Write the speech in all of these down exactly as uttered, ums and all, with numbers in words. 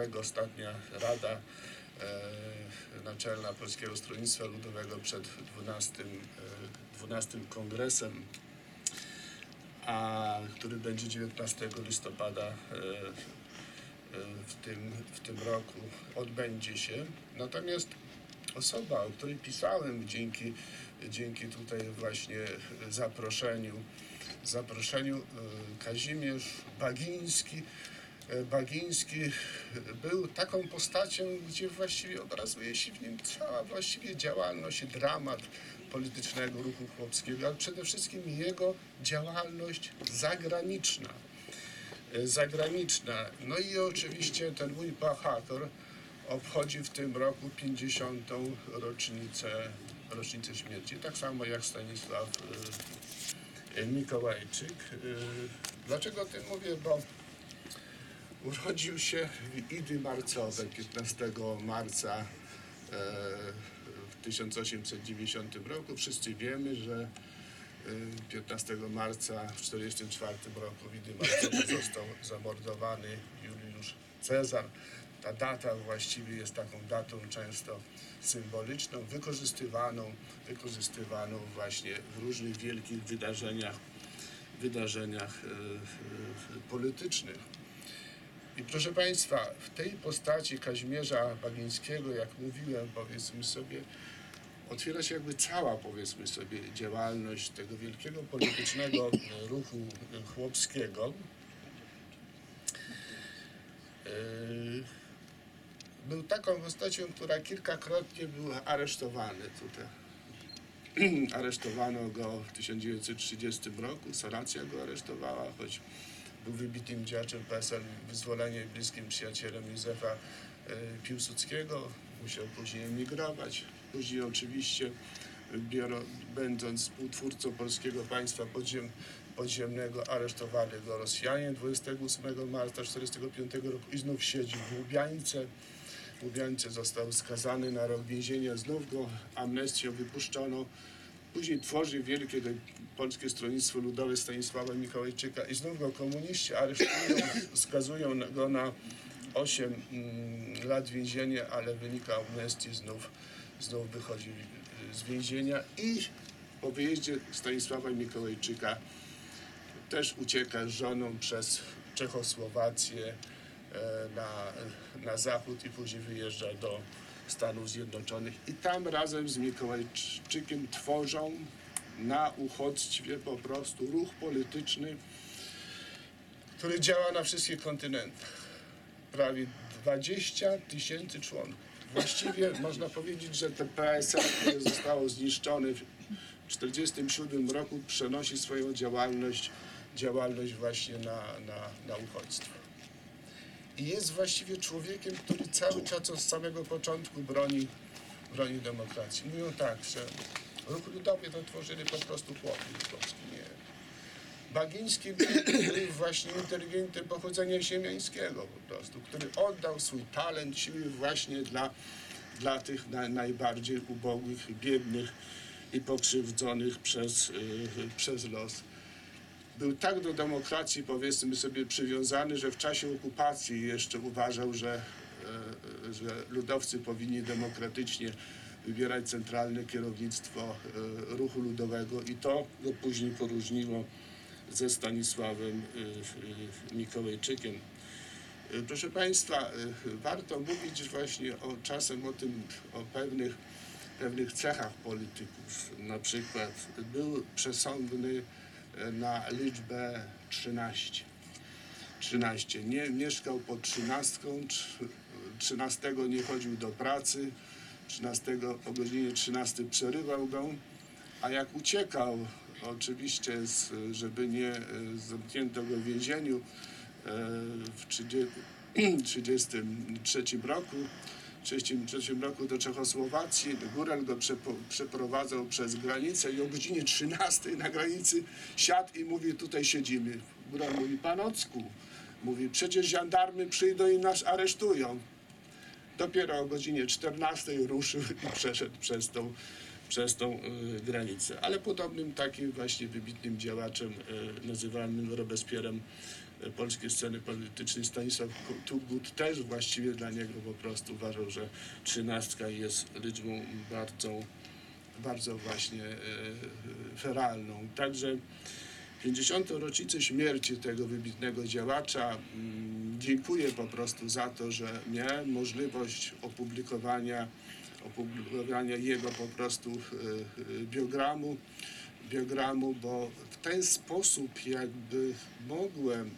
Ludowego, ostatnia Rada e, Naczelna Polskiego Stronnictwa Ludowego przed dwunastym, e, dwunastym kongresem, a który będzie dziewiętnastego listopada e, w tym, w tym roku odbędzie się. Natomiast osoba, o której pisałem dzięki, dzięki tutaj właśnie zaproszeniu, zaproszeniu Kazimierz Bagiński, Bagiński był taką postacią, gdzie właściwie obrazuje się w nim cała właściwie działalność i dramat politycznego ruchu chłopskiego, ale przede wszystkim jego działalność zagraniczna. zagraniczna. No i oczywiście ten mój bohater obchodzi w tym roku pięćdziesiątą rocznicę, rocznicę śmierci, tak samo jak Stanisław y, Mikołajczyk. Y, dlaczego o tym mówię? Bo urodził się w Idy Marcowe piętnastego marca y, w tysiąc osiemset dziewięćdziesiątym roku. Wszyscy wiemy, że piętnastego marca w tysiąc dziewięćset czterdziestym czwartym roku w Idy Marcowe został zamordowany Juliusz Cezar. Ta data właściwie jest taką datą często symboliczną, wykorzystywaną, wykorzystywaną właśnie w różnych wielkich wydarzeniach, wydarzeniach yy, yy, politycznych. I proszę Państwa, w tej postaci Kazimierza Bagińskiego, jak mówiłem, powiedzmy sobie, otwiera się jakby cała, powiedzmy sobie, działalność tego wielkiego politycznego ruchu chłopskiego. Był taką postacią, która kilkakrotnie była aresztowany tutaj. Aresztowano go w tysiąc dziewięćset trzydziestym roku, Saracja go aresztowała, choć był wybitnym działaczem P S L, wyzwolenia i bliskim przyjacielem Józefa Piłsudskiego. Musiał później emigrować. Później oczywiście, bioro, będąc współtwórcą polskiego państwa podziem, podziemnego, aresztowali go Rosjanie dwudziestego ósmego marca tysiąc dziewięćset czterdziestego piątego roku i znów siedzi w Łubiańce. W Łubiańce został skazany na rok więzienia, znów go amnestią wypuszczono. Później tworzy wielkie Polskie Stronnictwo Ludowe Stanisława Mikołajczyka i znów go komuniści aresztują, skazują go na osiem mm, lat więzienia, ale wynika amnestii, znów, znów wychodzi z więzienia i po wyjeździe Stanisława Mikołajczyka też ucieka z żoną przez Czechosłowację e, na, na zachód i później wyjeżdża do Stanów Zjednoczonych i tam razem z Mikołajczykiem tworzą na uchodźstwie po prostu ruch polityczny, który działa na wszystkich kontynentach. Prawie dwadzieścia tysięcy członków. Właściwie można powiedzieć, że te P S L, które zostało zniszczone w tysiąc dziewięćset czterdziestym siódmym roku, przenosi swoją działalność, działalność właśnie na, na, na uchodźstwo. I jest właściwie człowiekiem, który cały czas od samego początku broni, broni demokracji. Mówią tak, że ruch ludowy to tworzyli po prostu chłopi ludzki. Nie. Bagiński był właśnie inteligentem pochodzenia siemiańskiego po prostu, który oddał swój talent, siły właśnie dla, dla tych na, najbardziej ubogich, biednych i pokrzywdzonych przez, yy, przez los. Był tak do demokracji, powiedzmy sobie, przywiązany, że w czasie okupacji jeszcze uważał, że, yy, że ludowcy powinni demokratycznie wybierać centralne kierownictwo yy, ruchu ludowego i to go później poróżniło ze Stanisławem y, y, Mikołajczykiem. Y, proszę Państwa, y, warto mówić właśnie o, czasem o tym, o pewnych, pewnych cechach polityków. Na przykład był przesądny na liczbę trzynaście. trzynaście. Nie, mieszkał pod trzynastką, trzynastego nie chodził do pracy, trzynastego o godzinie trzynastej przerywał go, a jak uciekał, oczywiście, z, żeby nie zamknięto go w więzieniu w trzydziestym trzecim roku, trzydziestym trzecim roku do Czechosłowacji. Górel go przepo, przeprowadzał przez granicę i o godzinie trzynastej na granicy siadł i mówi, tutaj siedzimy. Górel mówi, panocku, mówi, przecież żandarmy przyjdą i nas aresztują. Dopiero o godzinie czternastej ruszył i przeszedł przez tą przez tą y, granicę. Ale podobnym takim właśnie wybitnym działaczem y, nazywanym Robespierrem polskiej sceny politycznej Stanisław Tugut też właściwie dla niego po prostu uważał, że trzynastka jest liczbą bardzo, bardzo właśnie feralną. Także pięćdziesiątą rocznicę śmierci tego wybitnego działacza dziękuję po prostu za to, że miałem możliwość opublikowania, opublikowania jego po prostu biogramu, biogramu, bo w ten sposób jakby mogłem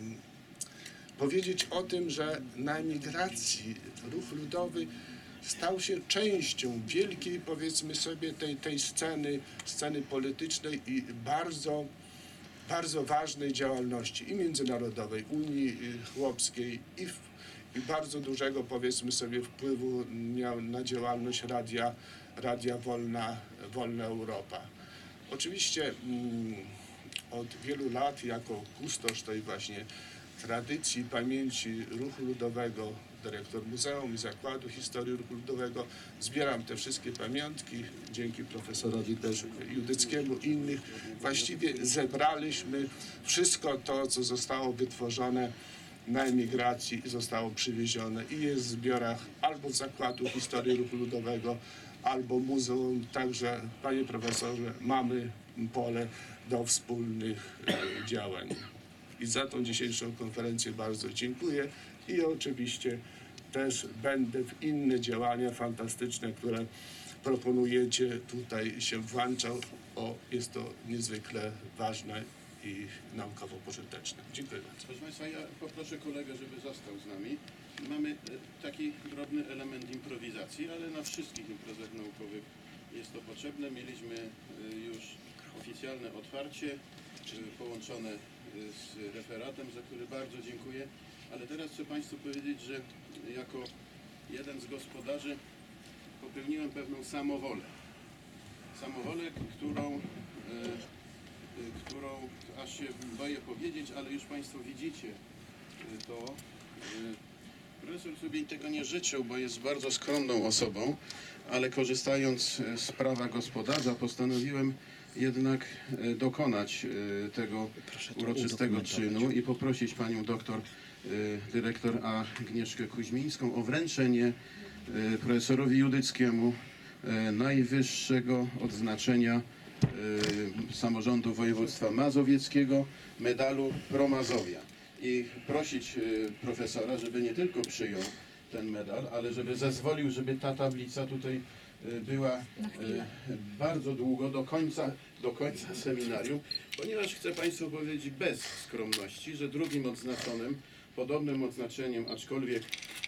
powiedzieć o tym, że na emigracji ruch ludowy stał się częścią wielkiej, powiedzmy sobie, tej, tej sceny, sceny politycznej i bardzo, bardzo ważnej działalności i międzynarodowej, Unii Chłopskiej i, w, i bardzo dużego, powiedzmy sobie, wpływu miał na działalność Radia, Radia Wolna, Wolna Europa. Oczywiście mm, od wielu lat jako kustosz tej właśnie tradycji, pamięci ruchu ludowego, dyrektor Muzeum i Zakładu Historii Ruchu Ludowego, zbieram te wszystkie pamiątki, dzięki profesorowi też Judyckiemu i innych. Właściwie zebraliśmy wszystko to, co zostało wytworzone na emigracji i zostało przywiezione i jest w zbiorach albo Zakładu Historii Ruchu Ludowego, albo muzeum. Także, panie profesorze, mamy pole do wspólnych e, działań. I za tą dzisiejszą konferencję bardzo dziękuję i oczywiście też będę w inne działania fantastyczne, które proponujecie, tutaj się włączał. O, jest to niezwykle ważne i naukowo pożyteczne. Dziękuję bardzo. Proszę Państwa, ja poproszę kolegę, żeby został z nami. Mamy taki drobny element improwizacji, ale na wszystkich imprezach naukowych jest to potrzebne. Mieliśmy już oficjalne otwarcie połączone z referatem, za który bardzo dziękuję. Ale teraz chcę Państwu powiedzieć, że jako jeden z gospodarzy popełniłem pewną samowolę. Samowolę, którą którą aż się boję powiedzieć, ale już Państwo widzicie to. Profesor sobie tego nie życzył, bo jest bardzo skromną osobą, ale korzystając z prawa gospodarza postanowiłem jednak dokonać tego uroczystego czynu i poprosić Panią doktor dyrektor Agnieszkę Kuźmińską o wręczenie profesorowi Judyckiemu najwyższego odznaczenia samorządu województwa mazowieckiego, medalu Pro Mazowia. I prosić profesora, żeby nie tylko przyjął ten medal, ale żeby zezwolił, żeby ta tablica tutaj była bardzo długo, do końca, do końca seminarium, ponieważ chcę Państwu powiedzieć bez skromności, że drugim odznaczonym, podobnym odznaczeniem, aczkolwiek,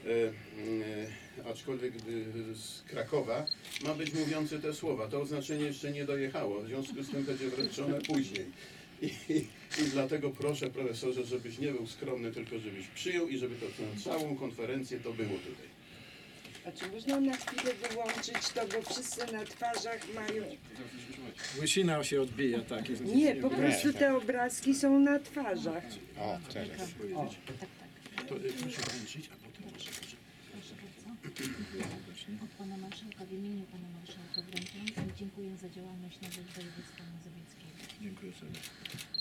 e, aczkolwiek z Krakowa, ma być mówiący te słowa. To oznaczenie jeszcze nie dojechało, w związku z tym będzie wręczone później. I, i, I dlatego proszę, profesorze, żebyś nie był skromny, tylko żebyś przyjął i żeby to tę całą konferencję to było tutaj. A czy można na chwilę wyłączyć to, bo wszyscy na twarzach mają... Łysina się odbija, tak. Jest Nie, po prostu te obrazki są na twarzach. O, teraz. O. To y, proszę wręczyć, a potem proszę, proszę. Proszę bardzo. Od Pana Marszałka, w imieniu Pana Marszałka wręczam i dziękuję za działalność na rzecz województwa mazowieckiego. Dziękuję serdecznie.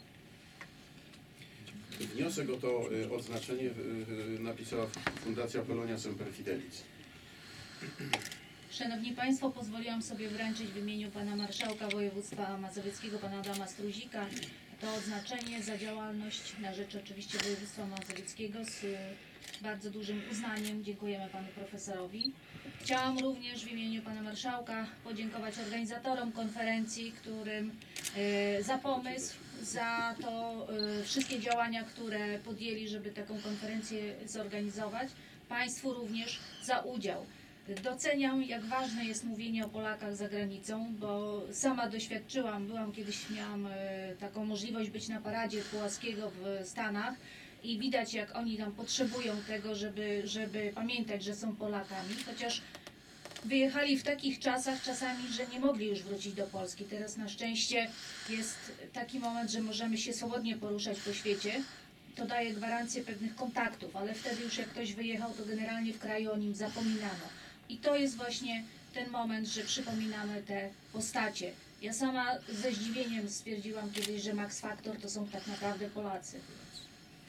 Wniosek o to y, odznaczenie y, y, napisała Fundacja Polonia Semper Fidelis. Szanowni Państwo, pozwoliłam sobie wręczyć w imieniu Pana Marszałka Województwa Mazowieckiego, Pana Adama Struzika, to odznaczenie za działalność na rzecz oczywiście Województwa Mazowieckiego z bardzo dużym uznaniem. Dziękujemy Panu Profesorowi. Chciałam również w imieniu Pana Marszałka podziękować organizatorom konferencji, którym y, za pomysł, za to y, wszystkie działania, które podjęli, żeby taką konferencję zorganizować. Państwu również za udział. Doceniam, jak ważne jest mówienie o Polakach za granicą, bo sama doświadczyłam, byłam kiedyś, miałam e, taką możliwość być na paradzie Pułaskiego w Stanach i widać, jak oni tam potrzebują tego, żeby, żeby pamiętać, że są Polakami, chociaż wyjechali w takich czasach czasami, że nie mogli już wrócić do Polski. Teraz na szczęście jest taki moment, że możemy się swobodnie poruszać po świecie. To daje gwarancję pewnych kontaktów, ale wtedy już jak ktoś wyjechał, to generalnie w kraju o nim zapominano. I to jest właśnie ten moment, że przypominamy te postacie. Ja sama ze zdziwieniem stwierdziłam kiedyś, że Max Factor to są tak naprawdę Polacy.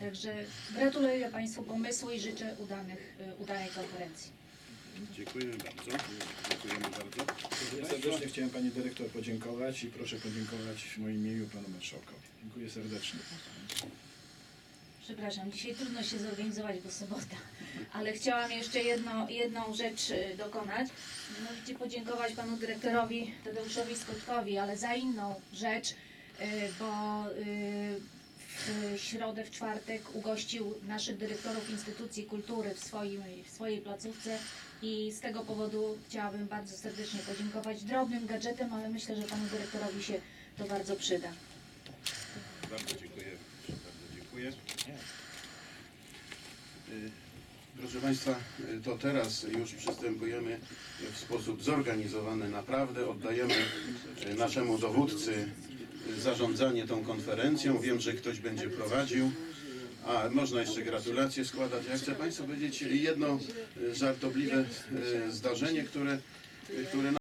Także gratuluję Państwu pomysłu i życzę udanych, y, udanej konferencji. Dziękujemy bardzo. Dziękujemy bardzo. Ja serdecznie chciałem Pani Dyrektor podziękować i proszę podziękować w moim imieniu Panu Marszałkowi. Dziękuję serdecznie. Przepraszam, dzisiaj trudno się zorganizować, bo sobota, ale chciałam jeszcze jedno, jedną rzecz y, dokonać. Mianowicie podziękować Panu Dyrektorowi Tadeuszowi Skotkowi, ale za inną rzecz, y, bo y, w środę, w czwartek ugościł naszych dyrektorów instytucji kultury w, swoim, w swojej placówce i z tego powodu chciałabym bardzo serdecznie podziękować drobnym gadżetem, ale myślę, że Panu Dyrektorowi się to bardzo przyda. Bardzo dziękuję. Bardzo dziękuję. Y, Proszę Państwa, y, to teraz już przystępujemy w sposób zorganizowany naprawdę. Oddajemy y, naszemu dowódcy y, zarządzanie tą konferencją. Wiem, że ktoś będzie prowadził. A można jeszcze gratulacje składać. Ja chcę Państwu powiedzieć jedno y, żartobliwe y, zdarzenie, które, y, które